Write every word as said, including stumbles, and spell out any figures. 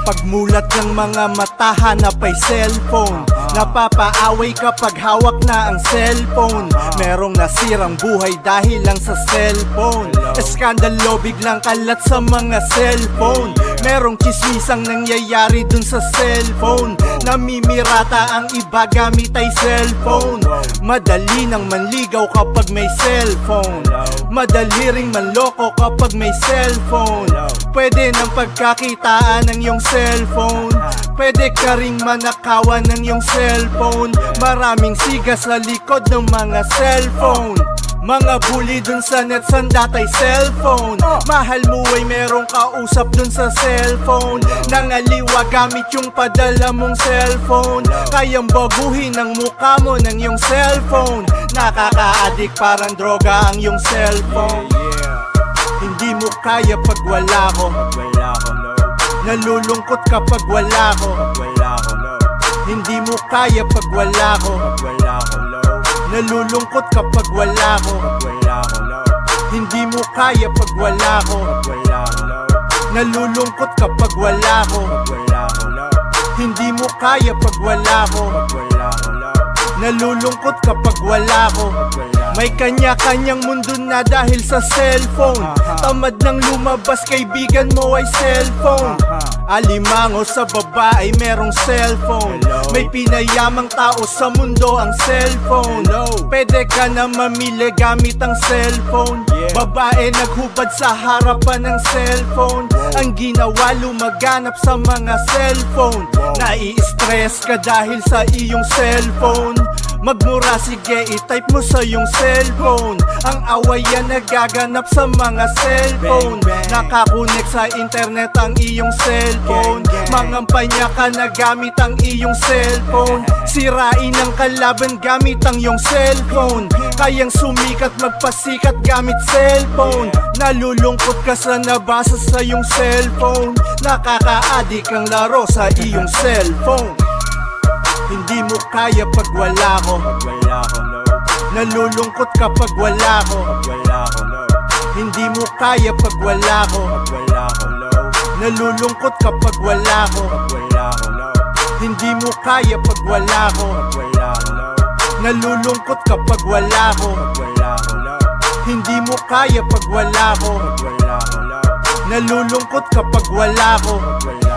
Pagmulat ng mga mata, hanap ay cellphone. Napapaaway kapag hawak na ang cellphone. Merong nasirang buhay dahil lang sa cellphone. Eskandalo biglang kalat sa mga cellphone. Merong chismisang nangyayari dun sa cellphone. Namimirata ang iba gamit ay cellphone. Madali nang manligaw kapag may cellphone. Madali ring manloko kapag may cellphone. Pwede nang pagkakitaan ng iyong cellphone. Pwede ka ring manakawan ng iyong cellphone. Maraming siga sa likod ng mga cellphone. Mga bully dun sa net, sandatay cellphone. Mahal mo ay merong kausap dun sa cellphone. Nangaliwa gamit yung padala mong cellphone. Kayang baguhin ang mukha mo ng iyong cellphone. Nakaka-addict parang droga ang iyong cellphone. Hindi mo kaya pag wala ko. Nalulungkot kapag wala ko. Hindi mo kaya pag wala ko. Nalulungkot kapag wala ko. Hindi mo kaya pag wala ko. Nalulungkot kapag wala ko. Hindi mo kaya pag wala ko. Nalulungkot kapag wala ko. May kanya-kanyang mundo na dahil sa cellphone. Tamad nang lumabas, kaibigan mo ay cellphone. Alimango sa babae, merong cellphone. May pinayamang tao sa mundo ang cellphone. Pwede ka na mamili gamit ang cellphone. Babae naghubad sa harapan ng cellphone. Ang ginawa lumaganap sa mga cellphone. Nai-stress ka dahil sa iyong cellphone. Magmura, sige, i-type mo sa iyong cellphone. Ang awayan nagaganap sa mga cellphone. Nakakunik sa internet ang iyong cellphone. Mangampanya ka na gamit ang iyong cellphone. Sirain ang kalaban gamit ang iyong cellphone. Kayang sumikat, magpasikat gamit cellphone. Nalulungkot ka sa nabasa sa iyong cellphone. Nakaka-addict ang laro sa iyong cellphone. Hindi mo kaya pag wala ko. Nalulungkot kapag wala ko. Hindi mo kaya pag wala ko. Nalulungkot kapag wala ko. Hindi mo kaya pag wala ko. Nalulungkot kapag wala ko. Hindi mo kaya pag wala ko. Nalulungkot kapag wala ko.